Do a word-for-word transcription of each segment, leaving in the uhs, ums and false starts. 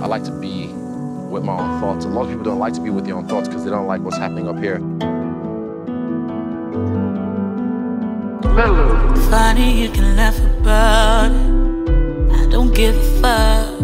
I like to be with my own thoughts. A lot of people don't like to be with their own thoughts because they don't like what's happening up here. Funny, you can laugh about it. I don't give a fuck.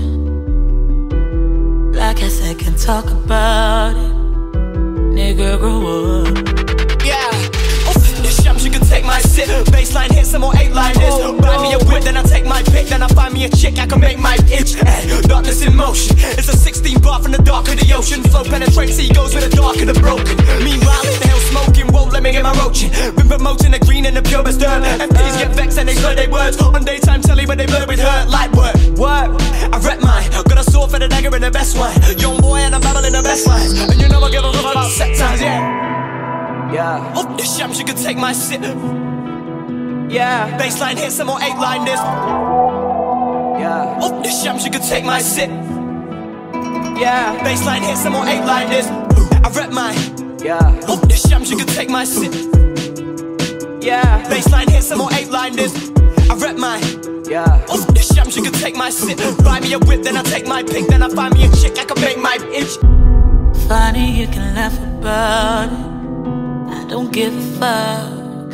Like I said, can talk about it. Nigga, grow up. Yeah, oh, the shams, you can take my sip. Baseline hits, some more eight-liners. Oh, buy me a whip, then I take my pick. Then I find me a chick, I can make my itch. Hey, darkness in motion. It's a sixteen bar from the dark of the ocean. Flow penetrates, he goes with the dark and the broken. Meanwhile, in the hell smoking, won't let me get my roaching. Been promoting the green and the purest dirt. F Ds get vexed and they slur their words. On daytime telly, but they blur with hurt. Like work, work. I rep mine. Got a sword for the dagger and the best wine. Young boy and I'm babbling the best lines. And you know I give a fuck about set times, yeah. Yeah. Oh, the shams, you can take my sip. Yeah. Baseline hits, some more eight-liners. Yeah. Oh, the shams, you can take my sip. Yeah. Baseline hits, some more eight-liners. I rep mine. Yeah. Oh, the shams, you can take my sip. Yeah. Baseline hits, some more eight-liners. I rep mine. Yeah. Oh, the shams, you can take my sip. Buy me a whip, then I take my pick. Then I find me a chick, I can make my itch. Funny, you can laugh about it. I don't give a fuck.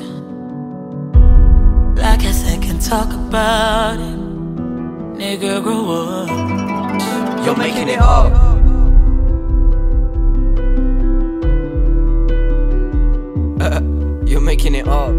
Like I said, can talk about it. Nigga, grow up. You're making it up. Uh, you're making it up.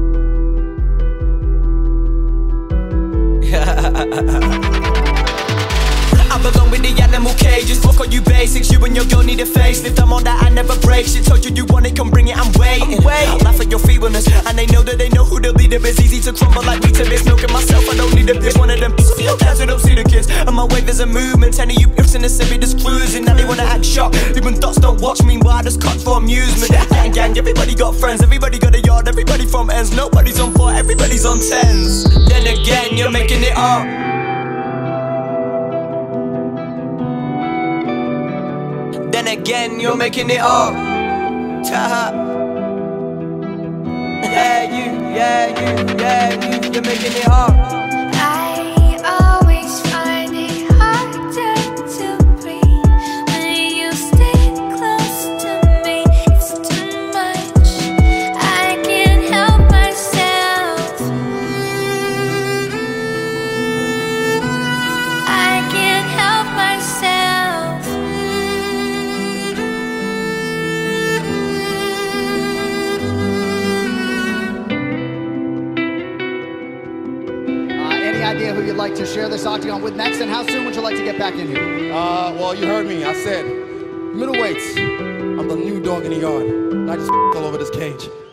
I belong with the animal cages. Fuck all you basics, you and your girl need a facelift. I'm on that, I never break shit. Told you you want it, come bring it, I'm waiting. I'm waiting. Laugh at your feebleness, and they know that they know who the leader is. Easy to crumble like wheat to this. Milking myself, I don't need a bitch. One of them cats who don't see the kids. And my wave is a movement. Any you ifs in the city just cruising. Now they wanna act shocked. Even dots don't watch me, why I just cut for amusement. Gang gang, everybody got friends, everybody got a yard, everybody from ends. Nobody's on four, everybody's on tens. Then again, you're making it up. Then again, you're making it up. Ta-ha. Yeah, you, yeah, you, yeah, you, you're making it up. I always find it harder to breathe when you stay close to me. It's too much. I can't help myself. I can't help myself. Idea who you'd like to share this octagon with next, and how soon would you like to get back in here? Uh, well, you heard me. I said middleweights. I'm the new dog in the yard. And I just all over this cage.